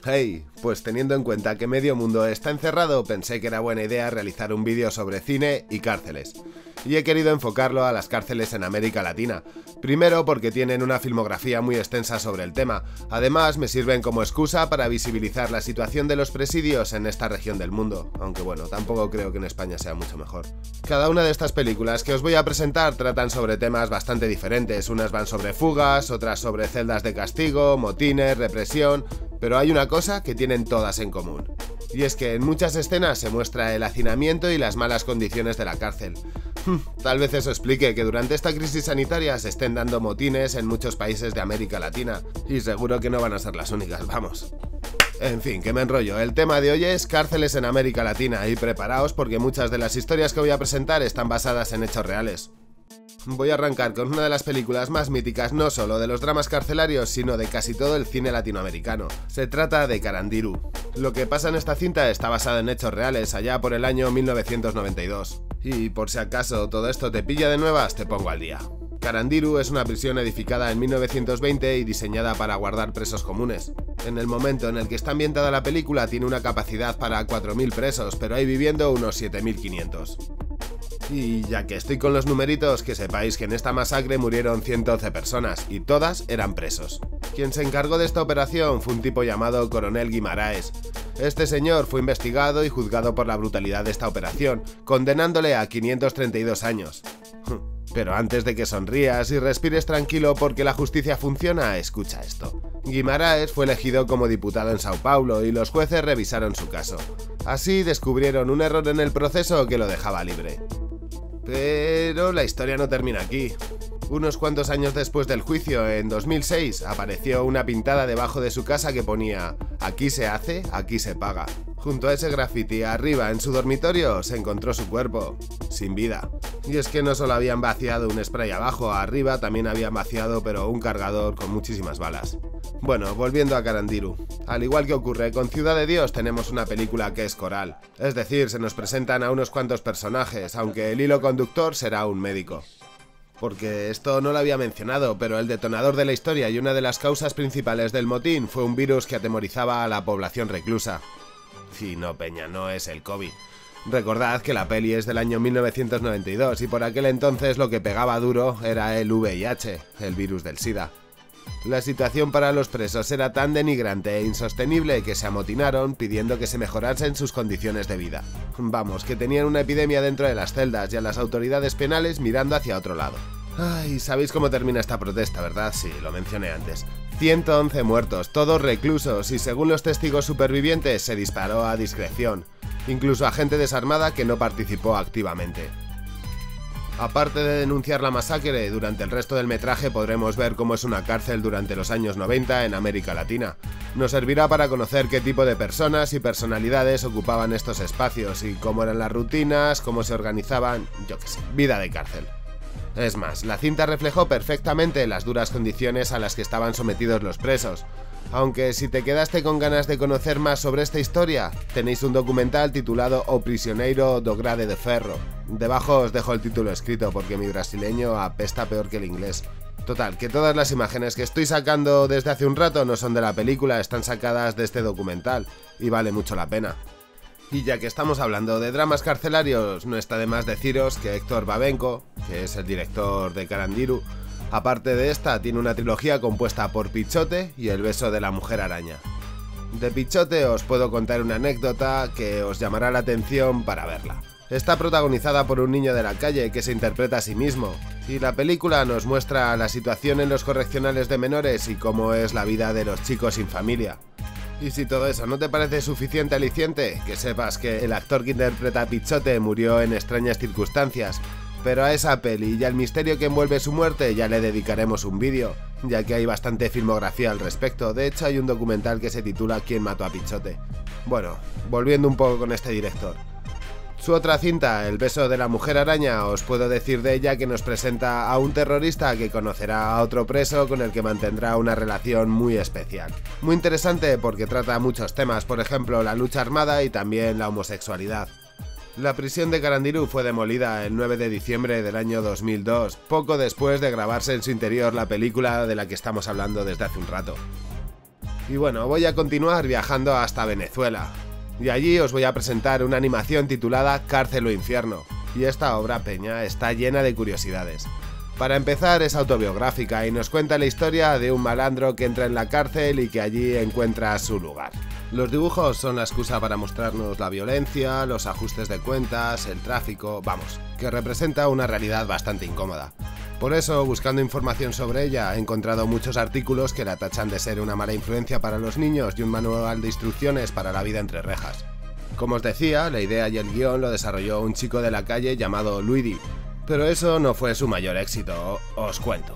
Hey, pues teniendo en cuenta que medio mundo está encerrado, pensé que era buena idea realizar un vídeo sobre cine y cárceles. Y he querido enfocarlo a las cárceles en América Latina. Primero porque tienen una filmografía muy extensa sobre el tema. Además me sirven como excusa para visibilizar la situación de los presidios en esta región del mundo. Aunque bueno, tampoco creo que en España sea mucho mejor. Cada una de estas películas que os voy a presentar tratan sobre temas bastante diferentes. Unas van sobre fugas, otras sobre celdas de castigo, motines, represión... Pero hay una cosa que tienen todas en común. Y es que en muchas escenas se muestra el hacinamiento y las malas condiciones de la cárcel. Tal vez eso explique que durante esta crisis sanitaria se estén dando motines en muchos países de América Latina. Y seguro que no van a ser las únicas, vamos. En fin, que me enrollo. El tema de hoy es cárceles en América Latina y preparaos porque muchas de las historias que voy a presentar están basadas en hechos reales. Voy a arrancar con una de las películas más míticas no solo de los dramas carcelarios, sino de casi todo el cine latinoamericano. Se trata de Carandiru. Lo que pasa en esta cinta está basado en hechos reales, allá por el año 1992. Y por si acaso todo esto te pilla de nuevas, te pongo al día. Carandiru es una prisión edificada en 1920 y diseñada para guardar presos comunes. En el momento en el que está ambientada la película tiene una capacidad para 4.000 presos, pero hay viviendo unos 7.500. Y ya que estoy con los numeritos, que sepáis que en esta masacre murieron 111 personas, y todas eran presos. Quien se encargó de esta operación fue un tipo llamado Coronel Guimaraes. Este señor fue investigado y juzgado por la brutalidad de esta operación, condenándole a 532 años. Pero antes de que sonrías y respires tranquilo porque la justicia funciona, escucha esto. Guimaraes fue elegido como diputado en Sao Paulo y los jueces revisaron su caso. Así descubrieron un error en el proceso que lo dejaba libre. Pero la historia no termina aquí. Unos cuantos años después del juicio, en 2006, apareció una pintada debajo de su casa que ponía «Aquí se hace, aquí se paga». Junto a ese graffiti arriba en su dormitorio se encontró su cuerpo, sin vida. Y es que no solo habían vaciado un spray abajo, arriba también habían vaciado pero un cargador con muchísimas balas. Bueno, volviendo a Carandiru. Al igual que ocurre con Ciudad de Dios, tenemos una película que es coral. Es decir, se nos presentan a unos cuantos personajes, aunque el hilo conductor será un médico. Porque esto no lo había mencionado, pero el detonador de la historia y una de las causas principales del motín fue un virus que atemorizaba a la población reclusa. Y no, peña, no es el COVID. Recordad que la peli es del año 1992 y por aquel entonces lo que pegaba duro era el VIH, el virus del SIDA. La situación para los presos era tan denigrante e insostenible que se amotinaron pidiendo que se mejorasen sus condiciones de vida. Vamos, que tenían una epidemia dentro de las celdas y a las autoridades penales mirando hacia otro lado. Ay, sabéis cómo termina esta protesta, ¿verdad? Sí, lo mencioné antes. 111 muertos, todos reclusos y según los testigos supervivientes se disparó a discreción. Incluso a gente desarmada que no participó activamente. Aparte de denunciar la masacre, durante el resto del metraje podremos ver cómo es una cárcel durante los años 90 en América Latina. Nos servirá para conocer qué tipo de personas y personalidades ocupaban estos espacios y cómo eran las rutinas, cómo se organizaban, yo qué sé, vida de cárcel. Es más, la cinta reflejó perfectamente las duras condiciones a las que estaban sometidos los presos. Aunque si te quedaste con ganas de conocer más sobre esta historia, tenéis un documental titulado O Prisioneiro do Grade de Ferro. Debajo os dejo el título escrito porque mi brasileño apesta peor que el inglés. Total, que todas las imágenes que estoy sacando desde hace un rato no son de la película, están sacadas de este documental, y vale mucho la pena. Y ya que estamos hablando de dramas carcelarios, no está de más deciros que Héctor Babenco, que es el director de Carandiru, aparte de esta, tiene una trilogía compuesta por Pichote y El beso de la mujer araña. De Pichote os puedo contar una anécdota que os llamará la atención para verla. Está protagonizada por un niño de la calle que se interpreta a sí mismo, y la película nos muestra la situación en los correccionales de menores y cómo es la vida de los chicos sin familia. Y si todo eso no te parece suficiente aliciente, que sepas que el actor que interpreta a Pichote murió en extrañas circunstancias, pero a esa peli y al misterio que envuelve su muerte ya le dedicaremos un vídeo, ya que hay bastante filmografía al respecto. De hecho hay un documental que se titula ¿Quién mató a Pichote? Bueno, volviendo un poco con este director. Su otra cinta, El beso de la mujer araña, os puedo decir de ella que nos presenta a un terrorista que conocerá a otro preso con el que mantendrá una relación muy especial. Muy interesante porque trata muchos temas, por ejemplo la lucha armada y también la homosexualidad. La prisión de Carandiru fue demolida el 9 de diciembre del año 2002, poco después de grabarse en su interior la película de la que estamos hablando desde hace un rato. Y bueno, voy a continuar viajando hasta Venezuela, y allí os voy a presentar una animación titulada Cárcel o Infierno, y esta obra, peña, está llena de curiosidades. Para empezar, es autobiográfica y nos cuenta la historia de un malandro que entra en la cárcel y que allí encuentra su lugar. Los dibujos son la excusa para mostrarnos la violencia, los ajustes de cuentas, el tráfico, vamos, que representa una realidad bastante incómoda. Por eso, buscando información sobre ella, he encontrado muchos artículos que la tachan de ser una mala influencia para los niños y un manual de instrucciones para la vida entre rejas. Como os decía, la idea y el guión lo desarrolló un chico de la calle llamado Luigi, pero eso no fue su mayor éxito, os cuento.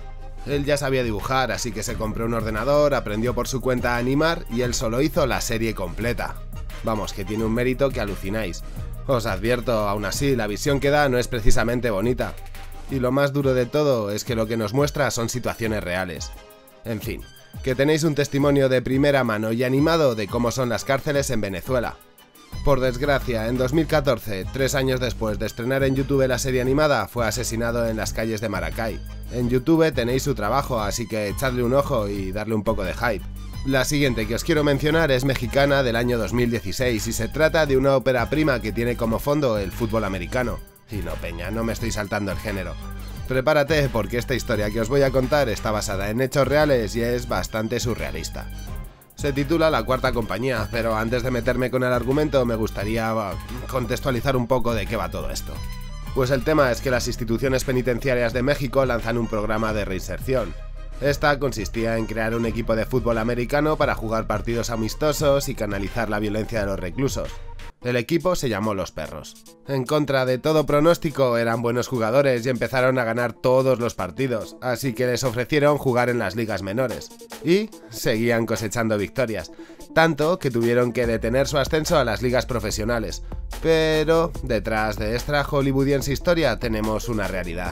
Él ya sabía dibujar, así que se compró un ordenador, aprendió por su cuenta a animar y él solo hizo la serie completa. Vamos, que tiene un mérito que alucináis. Os advierto, aún así, la visión que da no es precisamente bonita. Y lo más duro de todo es que lo que nos muestra son situaciones reales. En fin, que tenéis un testimonio de primera mano y animado de cómo son las cárceles en Venezuela. Por desgracia, en 2014, 3 años después de estrenar en YouTube la serie animada, fue asesinado en las calles de Maracay. En YouTube tenéis su trabajo, así que echadle un ojo y darle un poco de hype. La siguiente que os quiero mencionar es mexicana del año 2016 y se trata de una ópera prima que tiene como fondo el fútbol americano. Y no, peña, no me estoy saltando el género. Prepárate porque esta historia que os voy a contar está basada en hechos reales y es bastante surrealista. Se titula La Cuarta Compañía, pero antes de meterme con el argumento me gustaría contextualizar un poco de qué va todo esto. Pues el tema es que las instituciones penitenciarias de México lanzan un programa de reinserción. Esta consistía en crear un equipo de fútbol americano para jugar partidos amistosos y canalizar la violencia de los reclusos. El equipo se llamó Los Perros. En contra de todo pronóstico, eran buenos jugadores y empezaron a ganar todos los partidos, así que les ofrecieron jugar en las ligas menores. Y seguían cosechando victorias, tanto que tuvieron que detener su ascenso a las ligas profesionales. Pero detrás de esta hollywoodiense historia tenemos una realidad.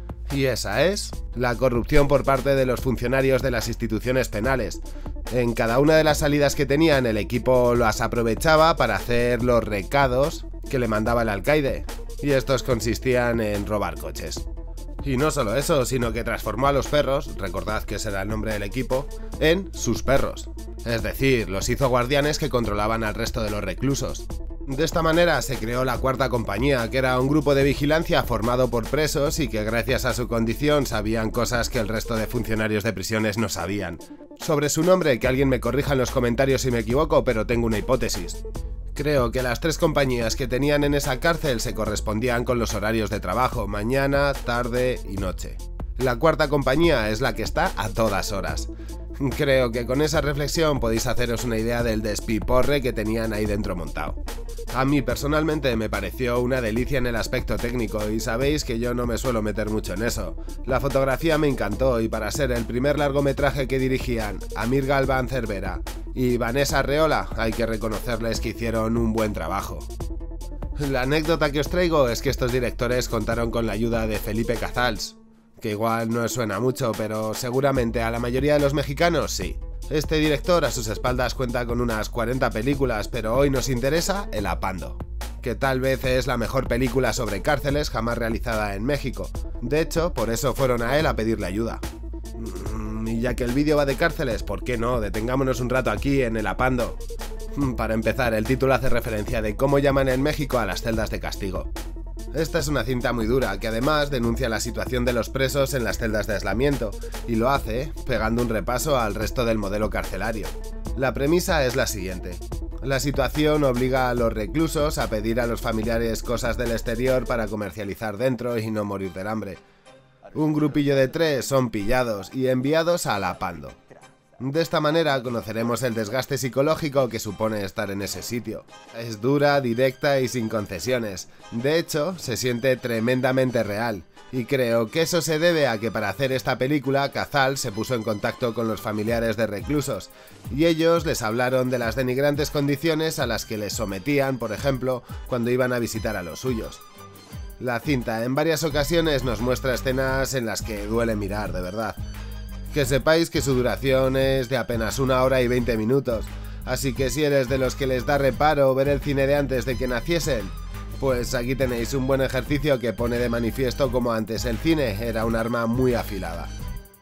Y esa es la corrupción por parte de los funcionarios de las instituciones penales. En cada una de las salidas que tenían, el equipo las aprovechaba para hacer los recados que le mandaba el alcaide, y estos consistían en robar coches. Y no solo eso, sino que transformó a los perros, recordad que ese era el nombre del equipo, en sus perros. Es decir, los hizo guardianes que controlaban al resto de los reclusos. De esta manera se creó la Cuarta Compañía, que era un grupo de vigilancia formado por presos y que gracias a su condición sabían cosas que el resto de funcionarios de prisiones no sabían. Sobre su nombre, que alguien me corrija en los comentarios si me equivoco, pero tengo una hipótesis. Creo que las 3 compañías que tenían en esa cárcel se correspondían con los horarios de trabajo, mañana, tarde y noche. La Cuarta Compañía es la que está a todas horas. Creo que con esa reflexión podéis haceros una idea del despiporre que tenían ahí dentro montado. A mí personalmente me pareció una delicia en el aspecto técnico y sabéis que yo no me suelo meter mucho en eso. La fotografía me encantó y para ser el primer largometraje que dirigían Amir Galván Cervera y Vanessa Arreola hay que reconocerles que hicieron un buen trabajo. La anécdota que os traigo es que estos directores contaron con la ayuda de Felipe Cazals, que igual no os suena mucho, pero seguramente a la mayoría de los mexicanos sí. Este director a sus espaldas cuenta con unas 40 películas, pero hoy nos interesa El Apando, que tal vez es la mejor película sobre cárceles jamás realizada en México. De hecho, por eso fueron a él a pedirle ayuda. Y ya que el vídeo va de cárceles, ¿por qué no? Detengámonos un rato aquí en El Apando. Para empezar, el título hace referencia de cómo llaman en México a las celdas de castigo. Esta es una cinta muy dura, que además denuncia la situación de los presos en las celdas de aislamiento, y lo hace pegando un repaso al resto del modelo carcelario. La premisa es la siguiente. La situación obliga a los reclusos a pedir a los familiares cosas del exterior para comercializar dentro y no morir del hambre. Un grupillo de 3 son pillados y enviados a La Apando. De esta manera conoceremos el desgaste psicológico que supone estar en ese sitio. Es dura, directa y sin concesiones. De hecho, se siente tremendamente real. Y creo que eso se debe a que para hacer esta película, Cazals se puso en contacto con los familiares de reclusos, y ellos les hablaron de las denigrantes condiciones a las que les sometían, por ejemplo, cuando iban a visitar a los suyos. La cinta en varias ocasiones nos muestra escenas en las que duele mirar, de verdad. Que sepáis que su duración es de apenas 1 hora y 20 minutos, así que si eres de los que les da reparo ver el cine de antes de que naciesen, pues aquí tenéis un buen ejercicio que pone de manifiesto cómo antes el cine era un arma muy afilada.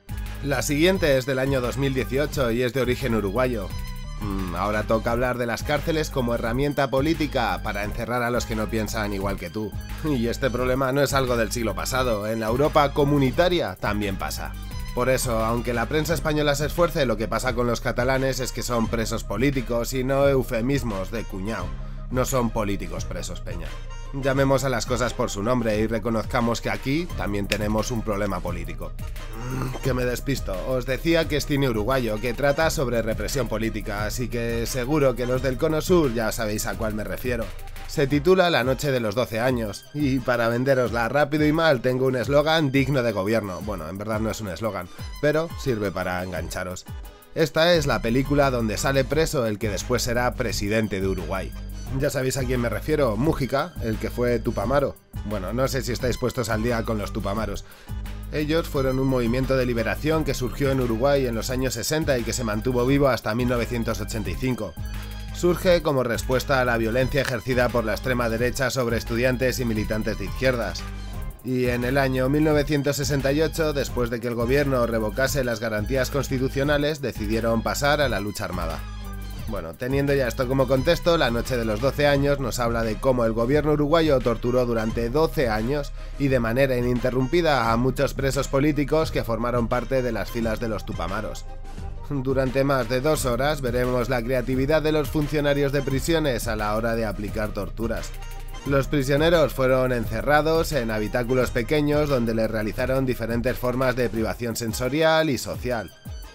La siguiente es del año 2018 y es de origen uruguayo. Ahora toca hablar de las cárceles como herramienta política para encerrar a los que no piensan igual que tú. Y este problema no es algo del siglo pasado, en la Europa comunitaria también pasa. Por eso, aunque la prensa española se esfuerce, lo que pasa con los catalanes es que son presos políticos y no eufemismos de cuñao. No son políticos presos, peña. Llamemos a las cosas por su nombre y reconozcamos que aquí también tenemos un problema político. Que me despisto. Os decía que es cine uruguayo, que trata sobre represión política, así que seguro que los del Cono Sur ya sabéis a cuál me refiero. Se titula La noche de los 12 años, y para venderosla rápido y mal tengo un eslogan digno de gobierno. Bueno, en verdad no es un eslogan, pero sirve para engancharos. Esta es la película donde sale preso el que después será presidente de Uruguay. Ya sabéis a quién me refiero, Mújica, el que fue Tupamaro. Bueno, no sé si estáis puestos al día con los Tupamaros. Ellos fueron un movimiento de liberación que surgió en Uruguay en los años 60 y que se mantuvo vivo hasta 1985. Surge como respuesta a la violencia ejercida por la extrema derecha sobre estudiantes y militantes de izquierdas. Y en el año 1968, después de que el gobierno revocase las garantías constitucionales, decidieron pasar a la lucha armada. Bueno, teniendo ya esto como contexto, La noche de los 12 años nos habla de cómo el gobierno uruguayo torturó durante 12 años y de manera ininterrumpida a muchos presos políticos que formaron parte de las filas de los Tupamaros. Durante más de 2 horas veremos la creatividad de los funcionarios de prisiones a la hora de aplicar torturas. Los prisioneros fueron encerrados en habitáculos pequeños donde les realizaron diferentes formas de privación sensorial y social.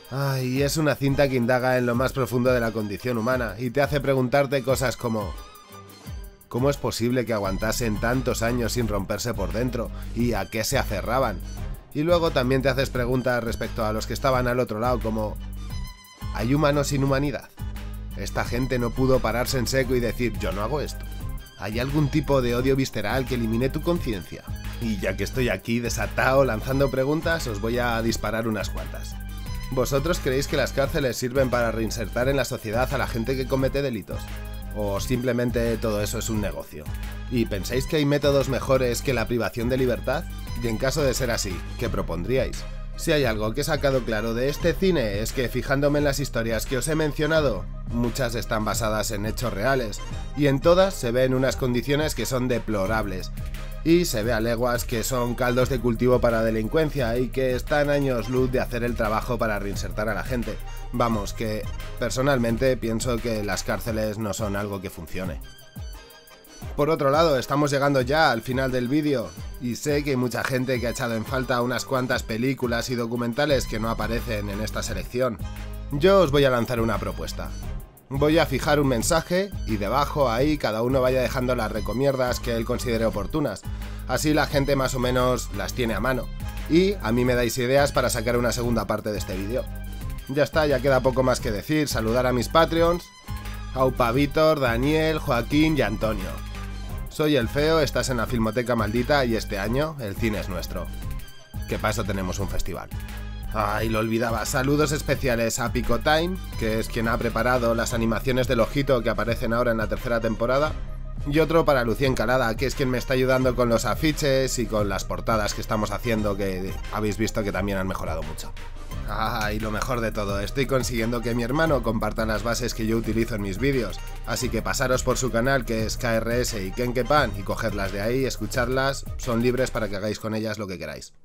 Y es una cinta que indaga en lo más profundo de la condición humana y te hace preguntarte cosas como ¿cómo es posible que aguantasen tantos años sin romperse por dentro? ¿Y a qué se aferraban? Y luego también te haces preguntas respecto a los que estaban al otro lado como ¿hay humanos sin humanidad? ¿Esta gente no pudo pararse en seco y decir yo no hago esto? ¿Hay algún tipo de odio visceral que elimine tu conciencia? Y ya que estoy aquí desatado lanzando preguntas, os voy a disparar unas cuantas. ¿Vosotros creéis que las cárceles sirven para reinsertar en la sociedad a la gente que comete delitos? ¿O simplemente todo eso es un negocio? ¿Y pensáis que hay métodos mejores que la privación de libertad? Y en caso de ser así, ¿qué propondríais? Si hay algo que he sacado claro de este cine es que fijándome en las historias que os he mencionado, muchas están basadas en hechos reales, y en todas se ven unas condiciones que son deplorables, y se ve a leguas que son caldos de cultivo para delincuencia y que están años luz de hacer el trabajo para reinsertar a la gente. Vamos, que personalmente pienso que las cárceles no son algo que funcione. Por otro lado, estamos llegando ya al final del vídeo, y sé que hay mucha gente que ha echado en falta unas cuantas películas y documentales que no aparecen en esta selección. Yo os voy a lanzar una propuesta. Voy a fijar un mensaje y debajo ahí cada uno vaya dejando las recomierdas que él considere oportunas. Así la gente más o menos las tiene a mano. Y a mí me dais ideas para sacar una segunda parte de este vídeo. Ya está, ya queda poco más que decir. Saludar a mis Patreons. Aupa Víctor, Daniel, Joaquín y Antonio. Soy el Feo, estás en la Filmoteca Maldita y este año el cine es nuestro. Que para eso tenemos un festival. Y lo olvidaba, saludos especiales a Picotime, que es quien ha preparado las animaciones del ojito que aparecen ahora en la tercera temporada, y otro para Lucía Encalada, que es quien me está ayudando con los afiches y con las portadas que estamos haciendo, que habéis visto que también han mejorado mucho. Y lo mejor de todo, estoy consiguiendo que mi hermano comparta las bases que yo utilizo en mis vídeos, así que pasaros por su canal que es KRS y Kenkepan y cogedlas de ahí, escuchadlas, son libres para que hagáis con ellas lo que queráis.